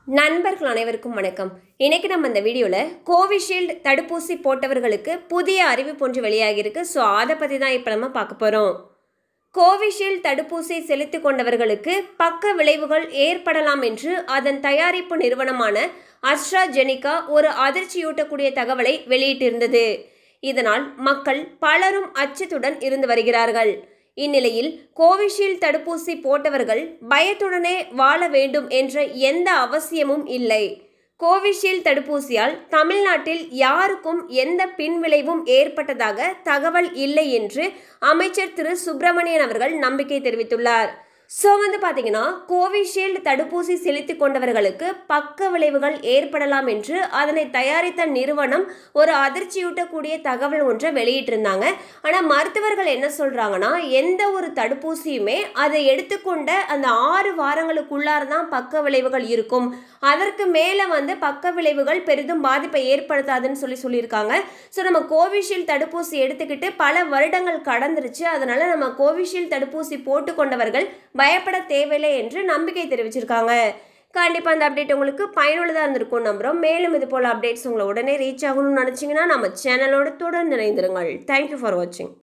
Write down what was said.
நண்பர்கள் அனைவருக்கும் வணக்கம். இன்னைக்கு நம்ம இந்த வீடியோவில் கோவிஷீல்டு தடுப்பூசி போட்டவர்களுக்கு புதிய அறிவிப்பு ஒன்று வெளியாகியிருக்கு. ஸோ அதை பற்றி தான் இப்போ நம்ம பார்க்க போகிறோம். கோவிஷீல்டு தடுப்பூசி செலுத்திக் கொண்டவர்களுக்கு பக்க விளைவுகள் ஏற்படலாம் என்று அதன் தயாரிப்பு நிறுவனமான அஸ்ட்ராஜெனிகா ஒரு அதிர்ச்சியூட்டக்கூடிய தகவலை வெளியிட்டிருந்தது. இதனால் மக்கள் பலரும் அச்சத்துடன் இருந்து வருகிறார்கள். இந்நிலையில் கோவிஷீல்டு தடுப்பூசி போட்டவர்கள் பயத்துடனே வாழ வேண்டும் என்ற எந்த அவசியமும் இல்லை. கோவிஷீல்டு தடுப்பூசியால் தமிழ்நாட்டில் யாருக்கும் எந்த பின்விளைவும் ஏற்பட்டதாக தகவல் இல்லை என்று அமைச்சர் திரு சுப்பிரமணியன் அவர்கள் நம்பிக்கை தெரிவித்துள்ளார். ஸோ பார்த்தீங்கன்னா கோவிஷீல்டு தடுப்பூசி செலுத்திக் கொண்டவர்களுக்கு பக்க விளைவுகள் ஏற்படலாம் என்று அதனை தயாரித்த நிறுவனம் ஒரு அதிர்ச்சியூட்டக்கூடிய தகவல் ஒன்றை வெளியிட்டிருந்தாங்க. ஆனால் மருத்துவர்கள் என்ன சொல்கிறாங்கன்னா, எந்த ஒரு தடுப்பூசியுமே அதை எடுத்துக்கொண்ட அந்த 6 வாரங்களுக்குள்ளார தான் பக்க விளைவுகள் இருக்கும். அதற்கு மேலே பக்க விளைவுகள் பெரிதும் பாதிப்பை ஏற்படுத்தாதுன்னு சொல்லியிருக்காங்க. ஸோ நம்ம கோவிஷீல்டு தடுப்பூசி எடுத்துக்கிட்டு பல வருடங்கள் கடந்துருச்சு. அதனால் நம்ம கோவிஷீல்டு தடுப்பூசி போட்டுக்கொண்டவர்கள் பயப்பட தேவையில்லை என்று நம்பிக்கை தெரிவிச்சிருக்காங்க. கண்டிப்பாக அந்த அப்டேட் உங்களுக்கு பயனுள்ளதாக இருந்திருக்கும் நம்புகிறோம். மேலும் இது போல் அப்டேட்ஸ் உங்களை உடனே ரீச் ஆகணும்னு நினச்சிங்கன்னா நம்ம சேனலோடு தொடர்ந்து இணைந்திருங்கள். தேங்க்யூ ஃபார் வாட்சிங்.